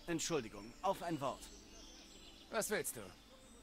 Entschuldigung, auf ein Wort. Was willst du?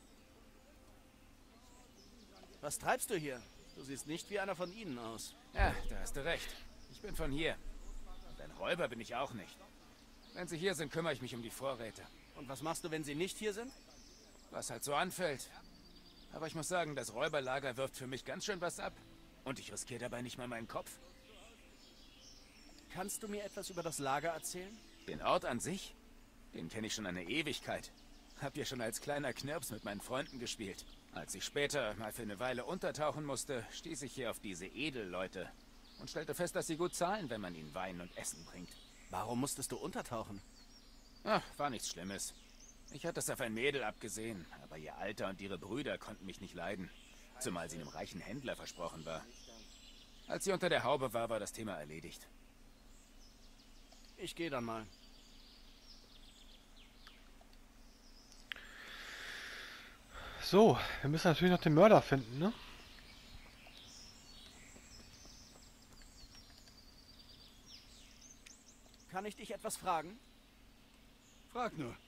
Was treibst du hier? Du siehst nicht wie einer von ihnen aus. Ja, da hast du recht. Ich bin von hier. Und ein Räuber bin ich auch nicht. Wenn sie hier sind, kümmere ich mich um die Vorräte. Und was machst du, wenn sie nicht hier sind? Was halt so anfällt. Aber ich muss sagen, das Räuberlager wirft für mich ganz schön was ab. Und ich riskiere dabei nicht mal meinen Kopf. Kannst du mir etwas über das Lager erzählen? Den Ort an sich? Den kenne ich schon eine Ewigkeit. Hab hier schon als kleiner Knirps mit meinen Freunden gespielt. Als ich später mal für eine Weile untertauchen musste, stieß ich hier auf diese Edelleute und stellte fest, dass sie gut zahlen, wenn man ihnen Wein und Essen bringt. Warum musstest du untertauchen? Ach, war nichts Schlimmes. Ich hatte es auf ein Mädel abgesehen, aber ihr Alter und ihre Brüder konnten mich nicht leiden, zumal sie einem reichen Händler versprochen war. Als sie unter der Haube war, war das Thema erledigt. Ich gehe dann mal. So, wir müssen natürlich noch den Mörder finden, ne? Kann ich dich etwas fragen? Frag nur.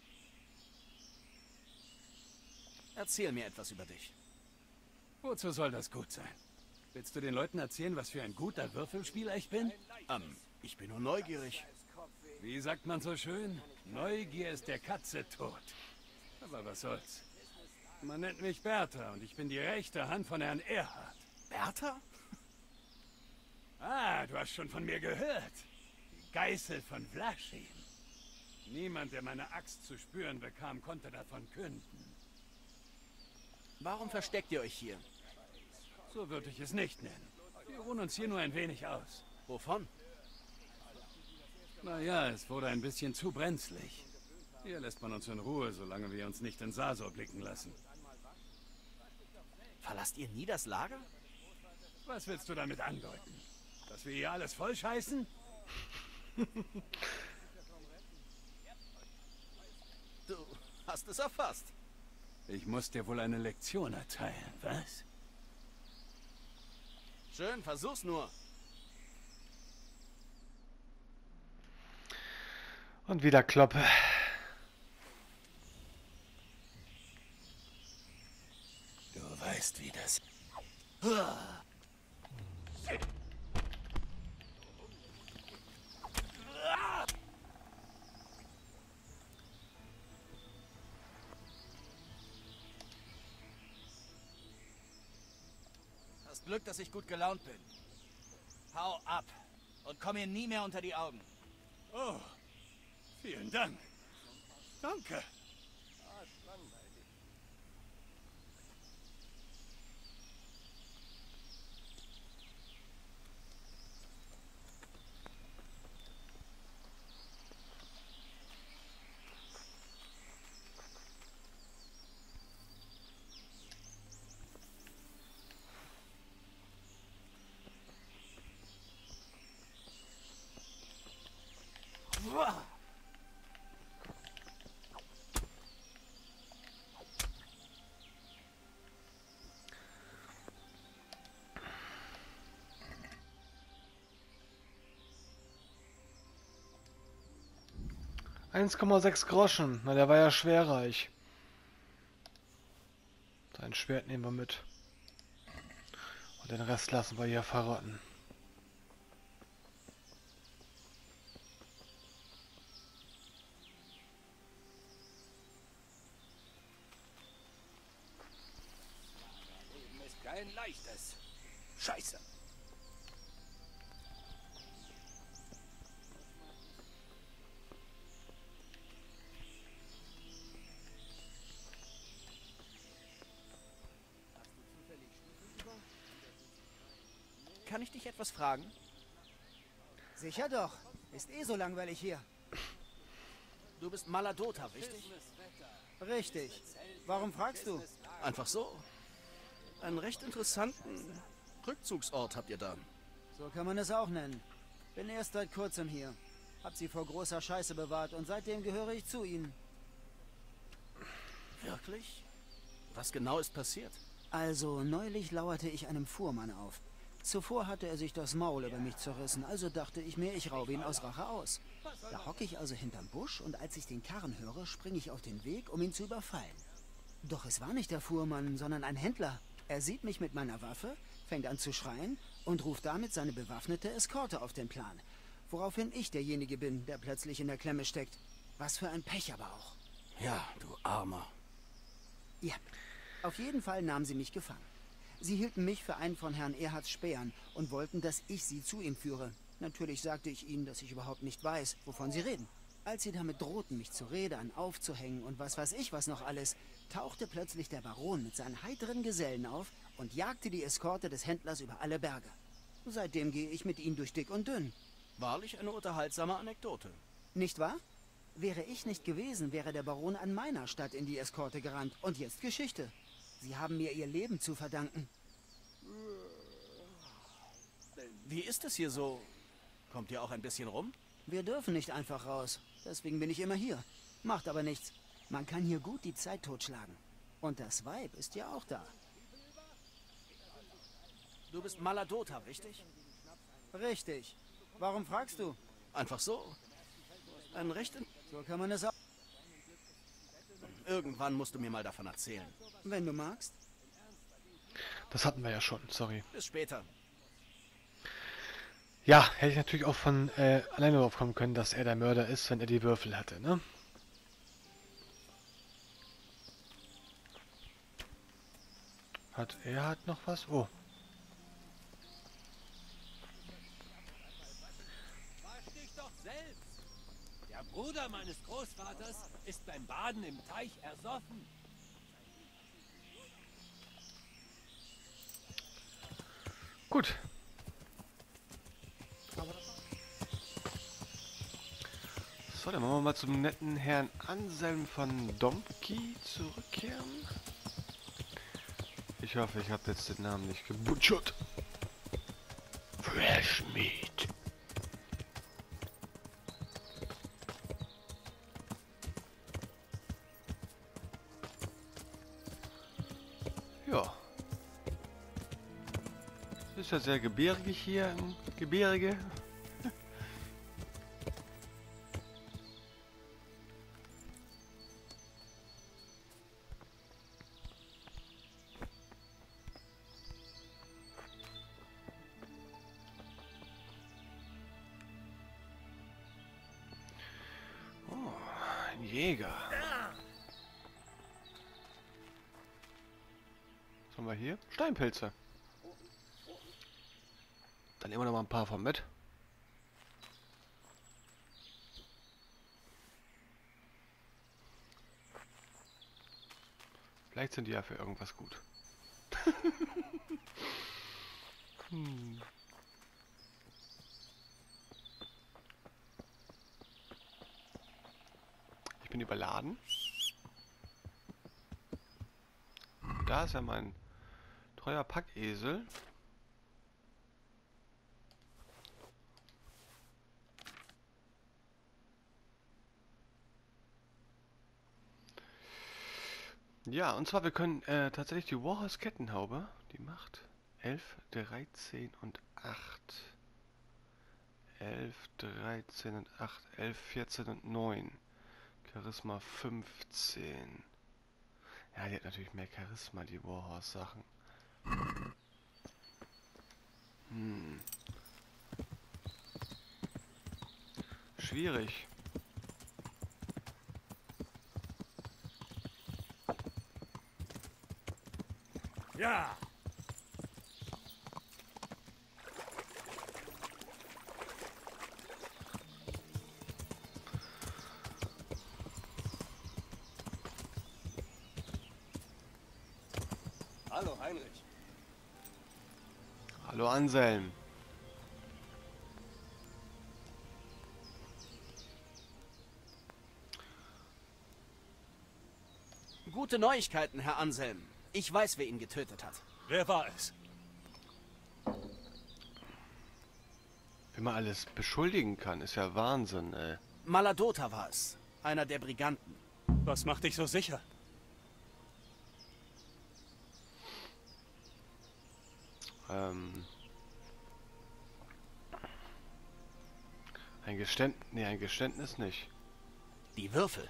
Erzähl mir etwas über dich. Wozu soll das gut sein? Willst du den Leuten erzählen, was für ein guter Würfelspieler ich bin? Ich bin nur neugierig. Wie sagt man so schön? Neugier ist der Katze tot. Aber was soll's? Man nennt mich Bertha und ich bin die rechte Hand von Herrn Erhard. Bertha? Ah, du hast schon von mir gehört. Die Geißel von Vlaschin. Niemand, der meine Axt zu spüren bekam, konnte davon künden. Warum versteckt ihr euch hier? So würde ich es nicht nennen. Wir ruhen uns hier nur ein wenig aus. Wovon? Naja, es wurde ein bisschen zu brenzlig. Hier lässt man uns in Ruhe, solange wir uns nicht in Sasor blicken lassen. Verlasst ihr nie das Lager? Was willst du damit andeuten? Dass wir hier alles vollscheißen? Du hast es erfasst. Ich muss dir wohl eine Lektion erteilen, was? Schön, versuch's nur. Und wieder Kloppe. Du weißt, wie das... Hast Glück, dass ich gut gelaunt bin. Hau ab und komm mir nie mehr unter die Augen. Oh, vielen Dank. Danke. Uah. 1,6 Groschen. Na, der war ja schwerreich. Sein Schwert nehmen wir mit. Und den Rest lassen wir hier verrotten. Leben ist kein leichtes. Scheiße. Kann ich dich etwas fragen? Sicher doch. Ist eh so langweilig hier. Du bist Maladota, richtig? Richtig. Warum fragst du? Einfach so. Einen recht interessanten Rückzugsort habt ihr da. So kann man es auch nennen. Bin erst seit kurzem hier. Hab sie vor großer Scheiße bewahrt und seitdem gehöre ich zu ihnen. Wirklich? Was genau ist passiert? Also, neulich lauerte ich einem Fuhrmann auf. Zuvor hatte er sich das Maul über mich zerrissen, also dachte ich mir, ich raube ihn aus Rache aus. Da hocke ich also hinterm Busch und als ich den Karren höre, springe ich auf den Weg, um ihn zu überfallen. Doch es war nicht der Fuhrmann, sondern ein Händler. Er sieht mich mit meiner Waffe, fängt an zu schreien und ruft damit seine bewaffnete Eskorte auf den Plan. Woraufhin ich derjenige bin, der plötzlich in der Klemme steckt. Was für ein Pech aber auch. Ja, du Armer. Ja, auf jeden Fall nahmen sie mich gefangen. Sie hielten mich für einen von Herrn Erhards Spähern und wollten, dass ich sie zu ihm führe. Natürlich sagte ich ihnen, dass ich überhaupt nicht weiß, wovon sie reden. Als sie damit drohten, mich zu rädern, aufzuhängen und was weiß ich was noch alles, tauchte plötzlich der Baron mit seinen heiteren Gesellen auf und jagte die Eskorte des Händlers über alle Berge. Seitdem gehe ich mit ihnen durch dick und dünn. Wahrlich eine unterhaltsame Anekdote. Nicht wahr? Wäre ich nicht gewesen, wäre der Baron an meiner Stadt in die Eskorte gerannt. Und jetzt Geschichte. Sie haben mir ihr Leben zu verdanken. Wie ist es hier so? Kommt ihr auch ein bisschen rum? Wir dürfen nicht einfach raus. Deswegen bin ich immer hier. Macht aber nichts. Man kann hier gut die Zeit totschlagen. Und das Weib ist ja auch da. Du bist Maladota, richtig? Richtig. Warum fragst du? Einfach so. Ein recht... So kann man es auch. Irgendwann musst du mir mal davon erzählen. Wenn du magst. Das hatten wir ja schon, sorry. Bis später. Ja, hätte ich natürlich auch von alleine drauf kommen können, dass er der Mörder ist, wenn er die Würfel hatte, ne? Hat er noch was? Oh. Wasch dich doch selbst! Der Bruder meines Großvaters ist beim Baden im Teich ersoffen. Gut. So, dann wollen wir mal zum netten Herrn Anselm von Domki zurückkehren. Ich hoffe, ich habe jetzt den Namen nicht gebutschert. Fresh Meat. Ja. Ist ja sehr gebirgig hier im Gebirge. Jäger. Was haben wir hier? Steinpilze. Dann nehmen wir noch mal ein paar von mit. Vielleicht sind die ja für irgendwas gut. Ich bin überladen. Da ist ja mein treuer Packesel. Ja, und zwar wir können tatsächlich die Warhorse Kettenhaube, die macht 11, 13 und 8. 11, 13 und 8, 11, 14 und 9. Charisma 15. Ja, die hat natürlich mehr Charisma, die Warhorse-Sachen. Schwierig. Ja! Hallo, Heinrich. Hallo Anselm. Gute Neuigkeiten, Herr Anselm. Ich weiß, wer ihn getötet hat. Wer war es? Wie man alles beschuldigen kann, ist ja Wahnsinn, ey. Maladota war es. Einer der Briganten. Was macht dich so sicher? ein Geständnis nicht. Die Würfel.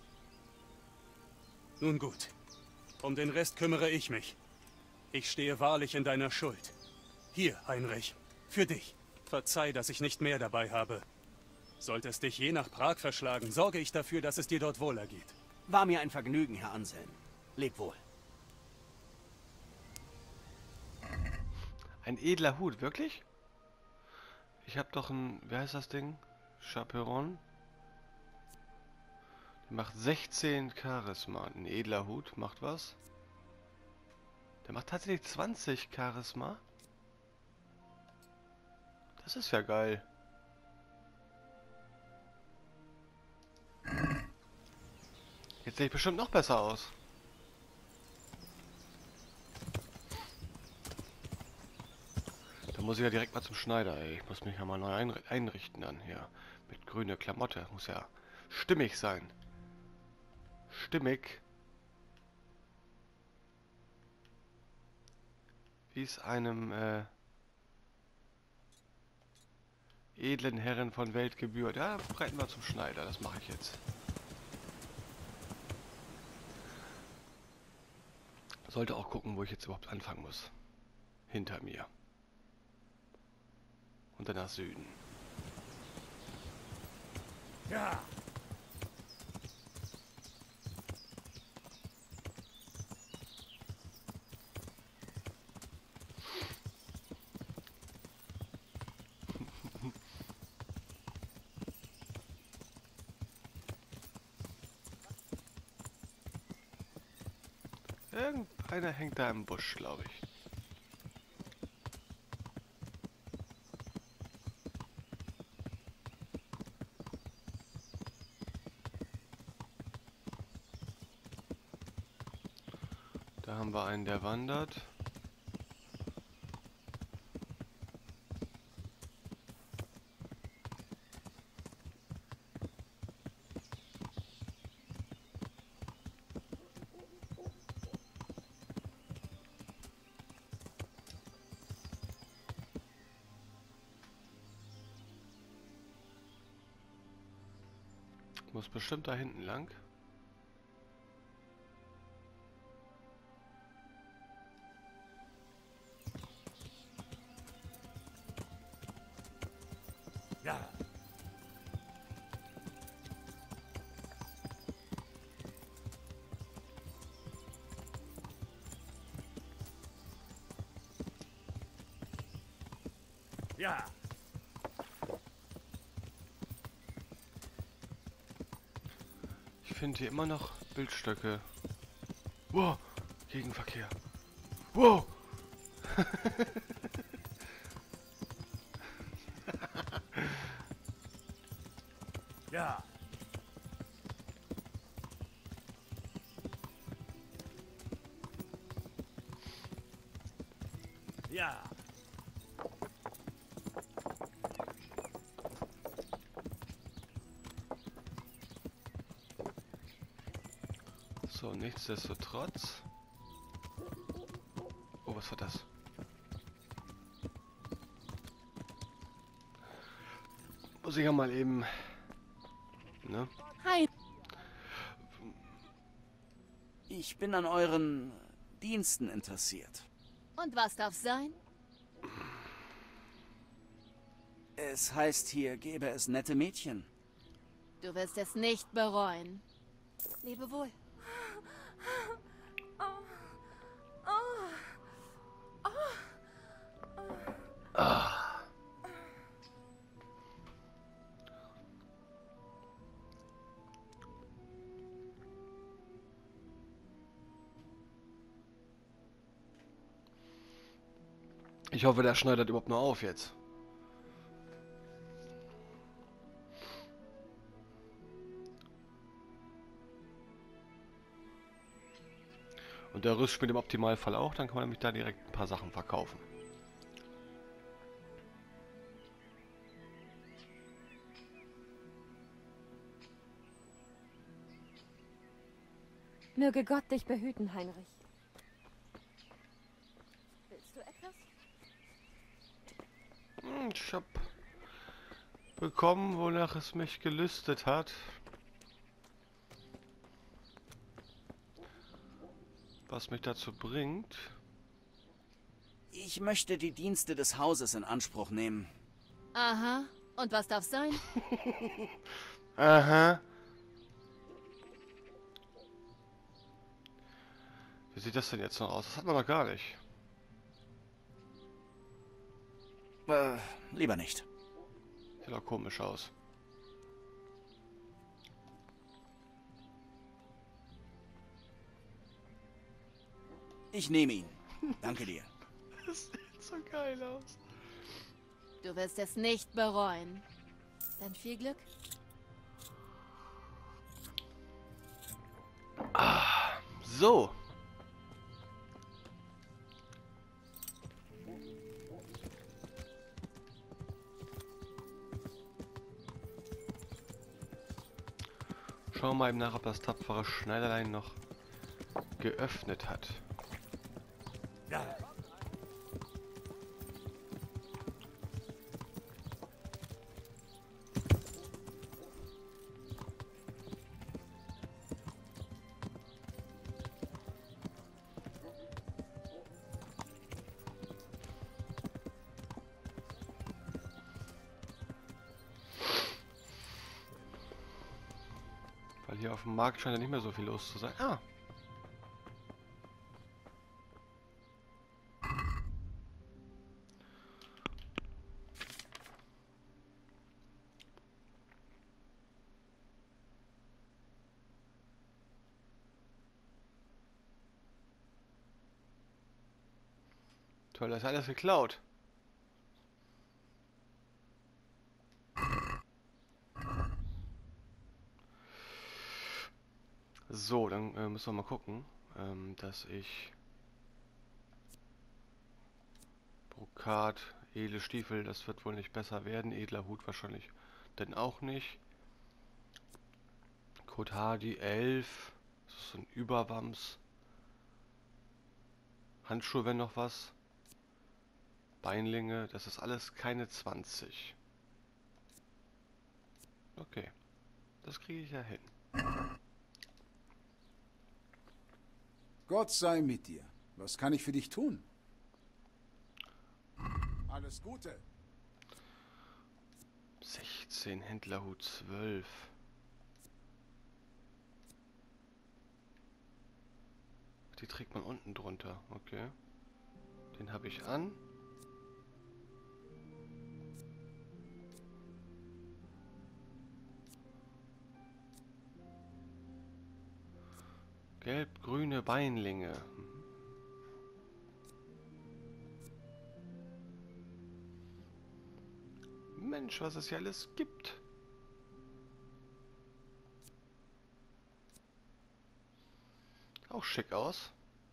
Nun gut. Um den Rest kümmere ich mich. Ich stehe wahrlich in deiner Schuld. Hier, Heinrich. Für dich. Verzeih, dass ich nicht mehr dabei habe. Sollte es dich je nach Prag verschlagen, sorge ich dafür, dass es dir dort wohlergeht. War mir ein Vergnügen, Herr Anselm. Leb wohl. Ein edler Hut, wirklich? Ich habe doch ein, wie heißt das Ding? Chaperon. Der macht 16 Charisma. Ein edler Hut macht was? Der macht tatsächlich 20 Charisma. Das ist ja geil. Jetzt sehe ich bestimmt noch besser aus. Da muss ich ja direkt mal zum Schneider, ey. Ich muss mich ja mal neu einrichten dann hier. Mit grüner Klamotte. Muss ja stimmig sein. Stimmig. Wie es einem edlen Herren von Welt gebührt. Ja, breiten wir zum Schneider. Das mache ich jetzt. Sollte auch gucken, wo ich jetzt überhaupt anfangen muss. Hinter mir. Und dann nach Süden. Ja. Irgendeiner hängt da im Busch, glaube ich. Da haben wir einen, der wandert. Muss bestimmt da hinten lang. Ja. Ja. Ich finde hier immer noch Bildstöcke. Wow, Gegenverkehr. Wow. Ja. Ja. So, nichtsdestotrotz. Oh, was war das? Muss ich ja mal eben. Ne? Hi. Ich bin an euren Diensten interessiert. Und was darf sein? Es heißt hier, gäbe es nette Mädchen. Du wirst es nicht bereuen. Lebe wohl. Ich hoffe, der schneidet überhaupt noch auf jetzt. Und der Rüst spielt im Optimalfall auch, dann kann man nämlich da direkt ein paar Sachen verkaufen. Möge Gott dich behüten, Heinrich. Willst du etwas? Ich hab bekommen, wonach es mich gelüstet hat. Was mich dazu bringt. Ich möchte die Dienste des Hauses in Anspruch nehmen. Aha. Und was darf sein? Aha. Wie sieht das denn jetzt noch aus? Das hat man noch gar nicht. Lieber nicht. Sieht doch komisch aus. Ich nehme ihn. Danke dir. Das sieht so geil aus. Du wirst es nicht bereuen. Dann viel Glück. So. Schauen wir mal eben nach, ob das tapfere Schneiderlein noch geöffnet hat. Weil hier auf dem Markt scheint ja nicht mehr so viel los zu sein. Ah! Toll, das ist alles geklaut. So, dann müssen wir mal gucken, dass ich Brokat, edle Stiefel, das wird wohl nicht besser werden. Edler Hut wahrscheinlich denn auch nicht. Code Hardy 11, das ist so ein Überwams. Handschuhe, wenn noch was. Beinlinge, das ist alles keine 20. Okay, das kriege ich ja hin. Gott sei mit dir. Was kann ich für dich tun? Alles Gute. 16, Händlerhut 12. Die trägt man unten drunter, okay. Den habe ich an. Gelb-grüne Beinlinge. Mensch, was es hier alles gibt. Auch schick aus.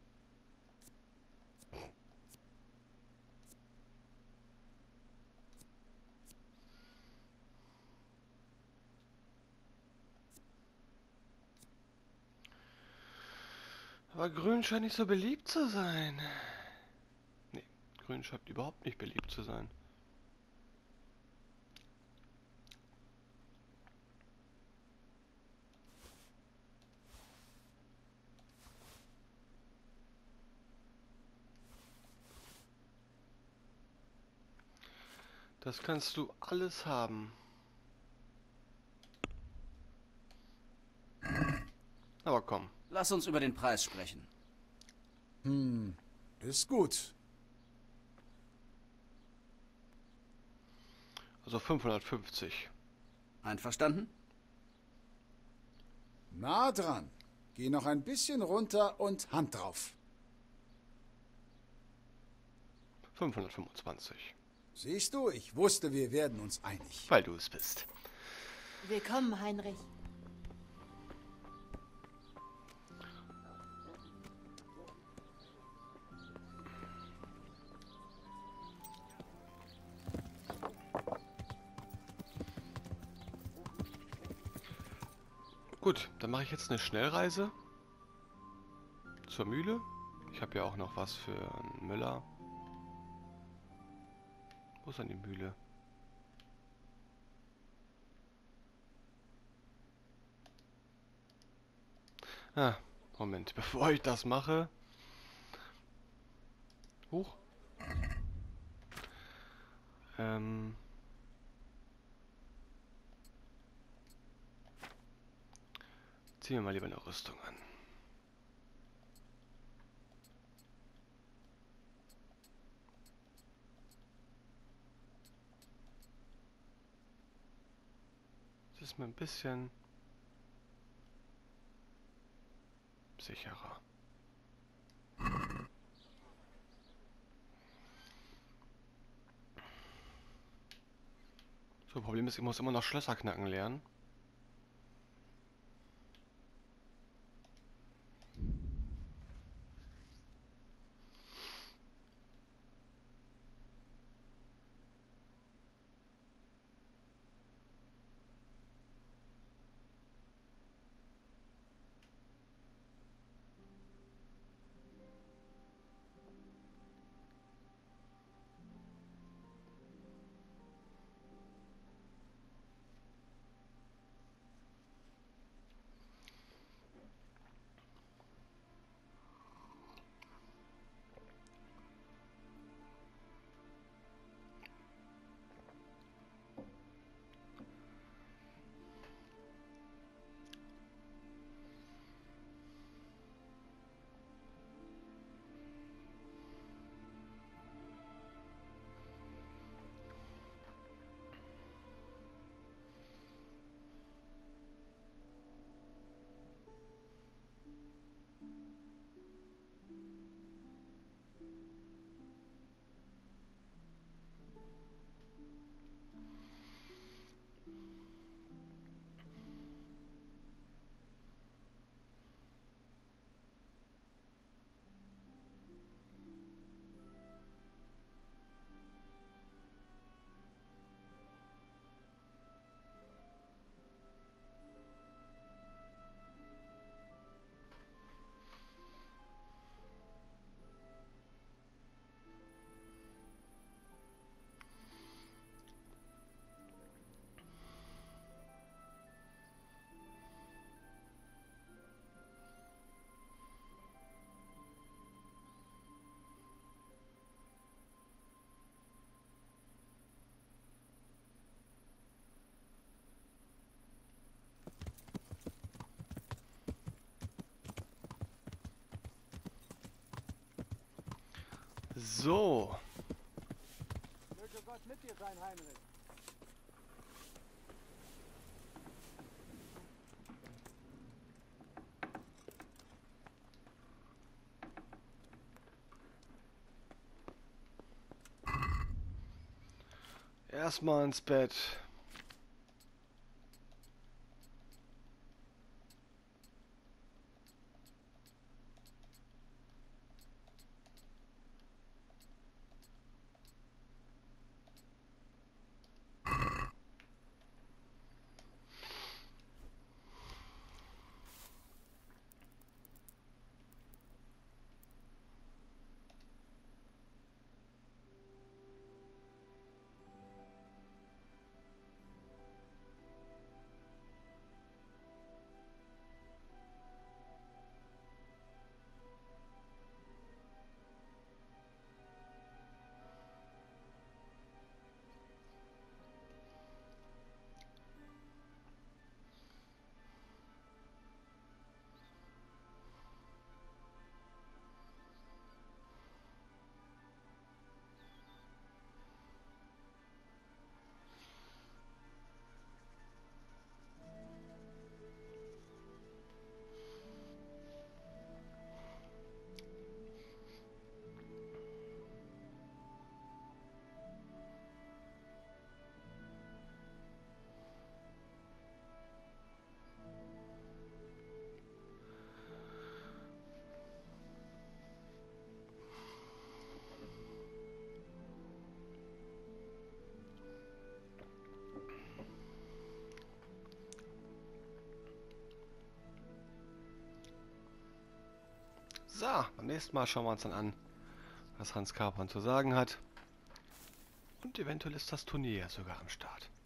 Aber grün scheint nicht so beliebt zu sein. Nee, grün scheint überhaupt nicht beliebt zu sein. Das kannst du alles haben. Aber komm. Lass uns über den Preis sprechen. Ist gut. Also 550. Einverstanden? Nah dran. Geh noch ein bisschen runter und Hand drauf. 525. Siehst du, ich wusste, wir werden uns einig. Weil du es bist. Willkommen, Heinrich. Gut, dann mache ich jetzt eine Schnellreise zur Mühle. Ich habe ja auch noch was für einen Müller. Wo ist denn die Mühle? Ah, Moment, bevor ich das mache... Huch. Ziehen wir mal lieber eine Rüstung an. Das ist mir ein bisschen sicherer. So, Problem ist, ich muss immer noch Schlösser knacken lernen. So. Möge Gott mit dir sein, Heinrich. Erstmal ins Bett. So, beim nächsten Mal schauen wir uns dann an, was Hans Capron zu sagen hat. Und eventuell ist das Turnier sogar am Start.